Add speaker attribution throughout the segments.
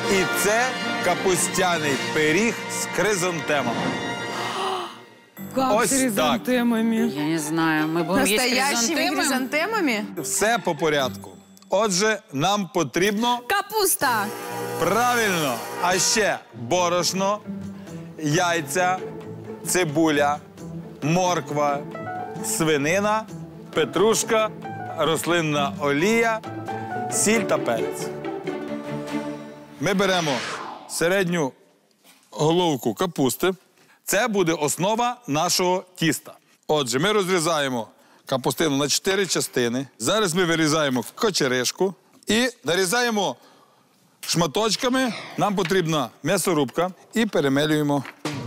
Speaker 1: І це капустяний пиріг з хризантемами.
Speaker 2: Как
Speaker 1: Ось
Speaker 2: с хризантемами?
Speaker 3: Я не знаю, мы будем есть
Speaker 4: Настоящими хризантемами?
Speaker 1: Все по порядку. Отже, нам потрібно
Speaker 2: Капуста!
Speaker 1: правильно, а ще борошно, яйця, цибуля, морква, свинина, петрушка, рослинна олія, сіль та перець. Ми беремо середню головку капусти. Це буде основа нашого тіста. Отже, ми розрізаємо капустину на 4 частини. Зараз ми вирізаємо кочеришку і нарізаємо шматочками. Нам потрібна м'ясорубка і перемелюємо.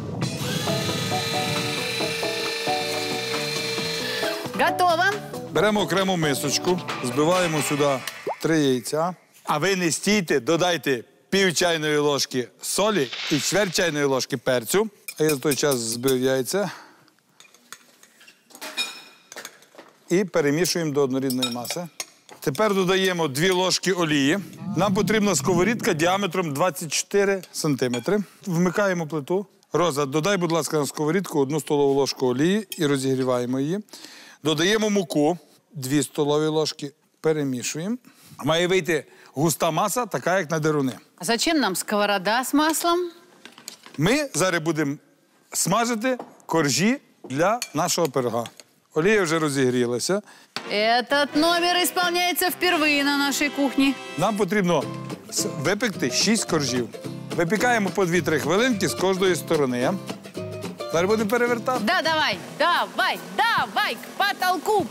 Speaker 3: Готово.
Speaker 1: Беремо окрему мисочку, збиваємо сюди 3 яйця. А ви не стійте, додайте пів чайної ложки солі і чверть чайної ложки перцю. А я за той час збив яйця. І перемішуємо до однорідної маси. Тепер додаємо 2 ложки олії. Нам потрібна сковорідка діаметром 24 сантиметри. Вмикаємо плиту. Роза, додай, будь ласка, на сковорідку 1 столову ложку олії і розігріваємо її. Додаємо муку 2 столові ложки, перемішуємо. Має вийти густа маса, така як на деруни.
Speaker 3: А зачем нам сковорода с маслом?
Speaker 1: Ми зараз будемо смажити коржі для нашого пирога. Олія вже розігрілася.
Speaker 3: Этот номер исполняется впервые на нашей кухне.
Speaker 1: Нам потрібно випекти 6 коржів. Випікаємо по 2-3 хвилинки з кожної сторони. Зараз будемо перевертати.
Speaker 3: Да, давай, давай, давай, к потолку.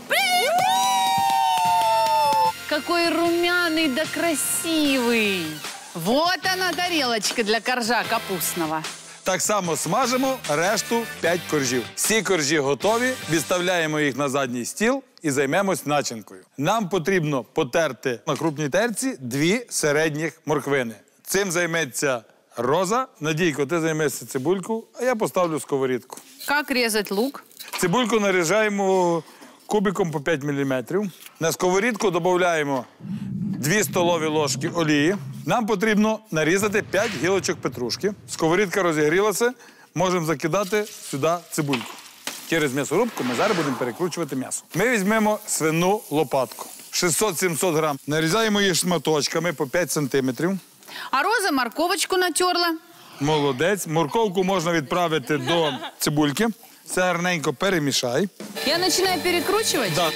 Speaker 3: Какой румяный да красивый. Вот она, тарелочка для коржа капустного.
Speaker 1: Так само смажимо решту 5 коржів. Всі коржі готові, відставляємо їх на задній стіл і займемось начинкою. Нам потрібно потерти на крупній терці 2 середніх морквини. Цим займеться Роза. Надійко, ти займешся цибульку, а я поставлю сковорідку.
Speaker 3: Как резать лук?
Speaker 1: Цибульку нарізаємо кубиком по 5 мм. На сковорідку додаємо 2 столові ложки олії. Нам потрібно нарізати 5 гілочок петрушки. Сковорідка розігрілася, можемо закидати сюди цибульку. Через м'ясорубку ми зараз будемо перекручувати м'ясо. Ми візьмемо свину лопатку. 600-700 грам. Нарізаємо її шматочками по 5 сантиметрів.
Speaker 3: А Роза морковочку натерла.
Speaker 1: Молодець. Морковку можна відправити до цибульки. Це гарненько перемішай.
Speaker 3: Я начинаю перекручивать.
Speaker 1: Да.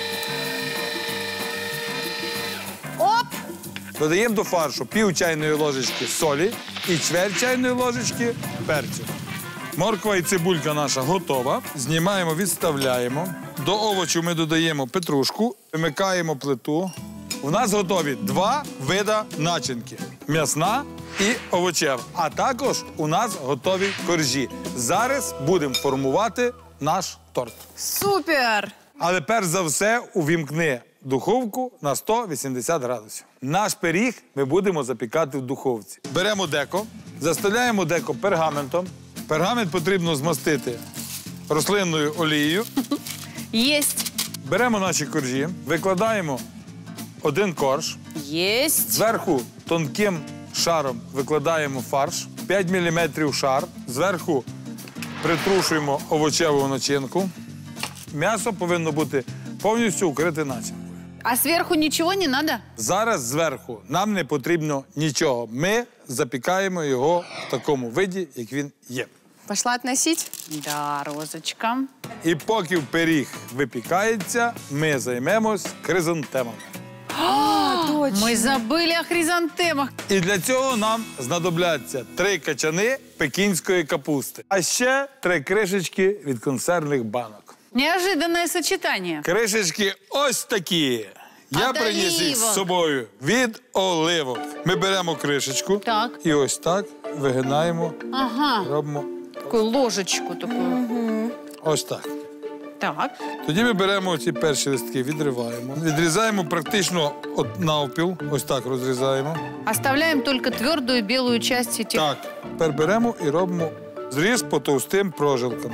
Speaker 3: Оп!
Speaker 1: Додаємо до фаршу пів чайної ложечки солі і чверть чайної ложечки перцю. Морква і цибулька наша готова. Знімаємо, відставляємо. До овочів ми додаємо петрушку, вимикаємо плиту. У нас готові 2 вида начинки – м'ясна і овочева. А також у нас готові коржі. Зараз будемо формувати наш торт.
Speaker 4: Супер!
Speaker 1: Але перш за все увімкни духовку на 180 градусів. Наш пиріг ми будемо запікати в духовці. Беремо деко, застеляємо деко пергаментом. Пергамент потрібно змастити рослинною олією.
Speaker 3: Есть.
Speaker 1: Беремо наші коржі, викладаємо 1 корж.
Speaker 3: Есть.
Speaker 1: Зверху тонким шаром викладаємо фарш, 5 мм шар. Зверху притрушуємо овочеву начинку. М'ясо повинно бути повністю укрите начинкою.
Speaker 3: А сверху ничего не надо?
Speaker 1: Зараз зверху нам не потрібно нічого. Ми запікаємо його в такому виді, як він є.
Speaker 4: Пошла относить?
Speaker 3: Да, Розочка.
Speaker 1: І поки пиріг випікається, ми займемось хризантемами.
Speaker 3: Мы забыли о хризантемах.
Speaker 1: І для цього нам знадобляться 3 качани пекінської капусти, а ще 3 кришечки від консервних банок.
Speaker 3: Неожиданное сочетание.
Speaker 1: Кришечки ось такі. Я
Speaker 3: Від
Speaker 1: приніс їх з
Speaker 3: оливок.
Speaker 1: собою від оливок. Ми беремо кришечку
Speaker 3: Так.
Speaker 1: і ось так вигинаємо,
Speaker 3: Ага.
Speaker 1: робимо
Speaker 3: Такую ложечку такую.
Speaker 1: ось так.
Speaker 3: Так.
Speaker 1: Тоді ми беремо ці перші листки, відриваємо. Відрізаємо практично навпіл, ось так розрізаємо.
Speaker 3: Оставляем только твердую белую часть этих.
Speaker 1: Так, тепер беремо і робимо зріз по товстим прожилкам.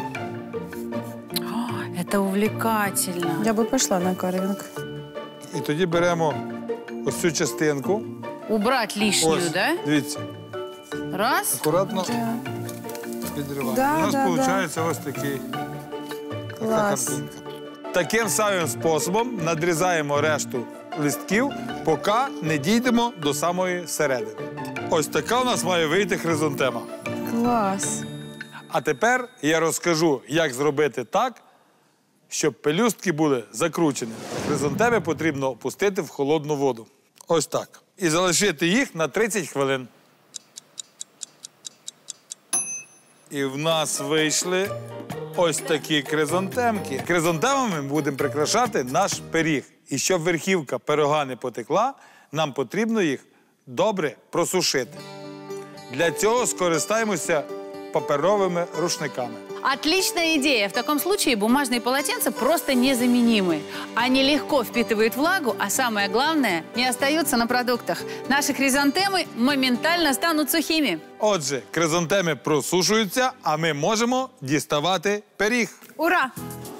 Speaker 3: Это увлекательно.
Speaker 4: Я бы пошла на карвинг.
Speaker 1: І тоді беремо ось цю частинку
Speaker 3: Убрать лишнюю,
Speaker 1: Ось,
Speaker 3: да?
Speaker 1: дивіться,
Speaker 3: Раз.
Speaker 1: акуратно відриваємо.
Speaker 4: Да,
Speaker 1: У нас
Speaker 4: да,
Speaker 1: виходить ось такий.
Speaker 4: Класс.
Speaker 1: картинка. Таким самим способом надрізаємо решту листків, поки не дійдемо до самої середини. Ось така у нас має вийти хризантема.
Speaker 4: Класс.
Speaker 1: А тепер я розкажу, як зробити так, щоб пелюстки були закручені. Хризантеми потрібно опустити в холодну воду. Ось так. І залишити їх на 30 хвилин. І в нас вийшли ось такі хризантемки. Хризантемами будемо прикрашати наш пиріг. І щоб верхівка пирога не потекла, нам потрібно їх добре просушити. Для цього скористаємося паперовими рушниками.
Speaker 3: Отличная идея. В таком случае бумажные полотенца просто незаменимы. Они легко впитывают влагу, а самое главное, не остаются на продуктах. Наши хризантемы моментально станут сухими.
Speaker 1: Отже, хризантеми просушуються, а ми можемо діставати пиріг.
Speaker 4: Ура!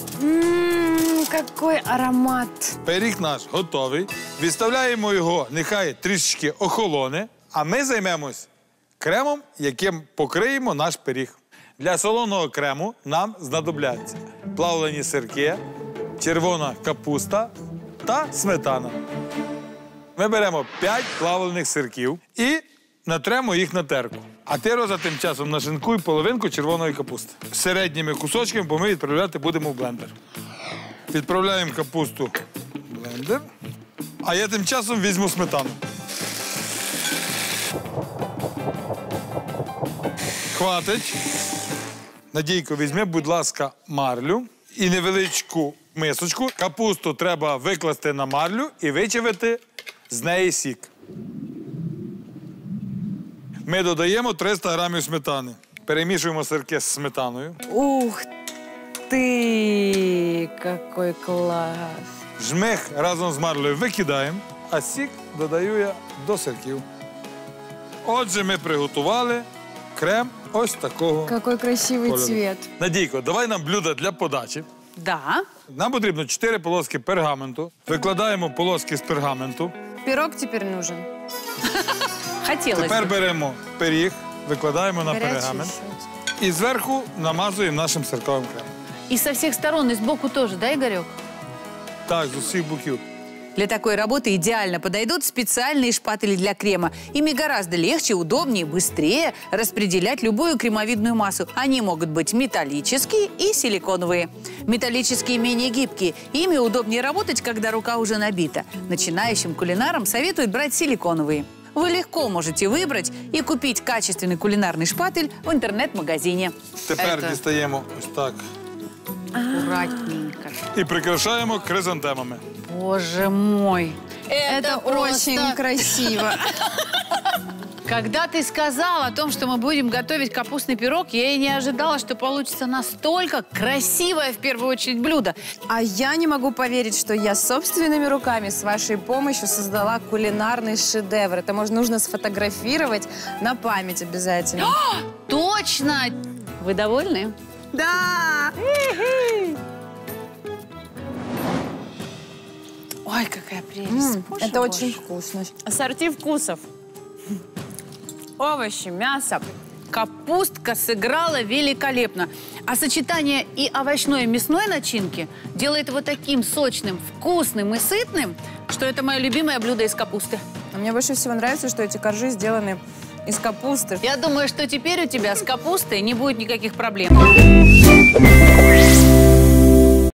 Speaker 4: Какой аромат.
Speaker 1: Пиріг наш готовий. Відставляємо його, нехай трішечки охолоне, а ми займемось кремом, яким покриємо наш пиріг. Для солоного крему нам знадобляться плавлені сирки, червона капуста та сметана. Ми беремо 5 плавлених сирків і натремо їх на терку. А ти, Роза, тим часом нашинкуй половинку червоної капусти. Середніми кусочками, бо ми відправляти будемо в блендер. Відправляємо капусту в блендер, а я тим часом візьму сметану. Хватить. Надійко, візьми, будь ласка, марлю і невеличку мисочку. Капусту треба викласти на марлю і вичавити з неї сік. Ми додаємо 300 грамів сметани. Перемішуємо сирки з сметаною.
Speaker 2: Ух ты, какой класс.
Speaker 1: Жмих разом з марлею викидаємо, а сік додаю я до сирків. Отже, ми приготували крем ось такого.
Speaker 4: Какой красивый
Speaker 1: кольору.
Speaker 4: цвет.
Speaker 1: Надійко, давай нам блюдо для подачі.
Speaker 3: Да.
Speaker 1: Нам потрібно 4 полоски пергаменту. Викладаємо полоски з пергаменту.
Speaker 4: Пирог теперь нужен.
Speaker 3: Хотелось
Speaker 1: Тепер
Speaker 3: бы.
Speaker 1: беремо пиріг, викладаємо на
Speaker 4: Горячий
Speaker 1: пергамент
Speaker 4: еще.
Speaker 1: і зверху намазуємо нашим сирковим кремом.
Speaker 3: И со всех сторон, и сбоку тоже, да, Игорек?
Speaker 1: Так, з усіх боків.
Speaker 3: Для такой работы идеально подойдут специальные шпатели для крема. Ими гораздо легче, удобнее, быстрее распределять любую кремовидную массу. Они могут быть металлические и силиконовые. Металлические менее гибкие. Ими удобнее работать, когда рука уже набита. Начинающим кулинарам советуют брать силиконовые. Вы легко можете выбрать и купить качественный кулинарный шпатель в интернет-магазине.
Speaker 1: Тепер
Speaker 3: Это
Speaker 1: дістаємо ось так
Speaker 3: аккуратненько.
Speaker 1: і прикрашаємо хризантемами.
Speaker 3: Боже мой.
Speaker 4: Это очень красиво.
Speaker 3: Когда ты сказал о том, что мы будем готовить капустный пирог, я и не ожидала, что получится настолько красивое, в первую очередь, блюдо.
Speaker 4: А я не могу поверить, что я собственными руками с вашей помощью создала кулинарный шедевр. Это нужно сфотографировать на память обязательно.
Speaker 3: Точно! Вы довольны?
Speaker 4: Да!
Speaker 3: Ой, какая прелесть. Боже,
Speaker 4: Это
Speaker 3: боже.
Speaker 4: очень вкусно.
Speaker 2: Ассорти вкусов. Овощи, мясо.
Speaker 3: Капустка сыграла великолепно. А сочетание и овощной, и мясной начинки делает его таким сочным, вкусным и сытным, что это мое любимое блюдо из капусты.
Speaker 4: А мне больше всего нравится, что эти коржи сделаны из капусты.
Speaker 3: Я думаю, что теперь у тебя с капустой не будет никаких проблем.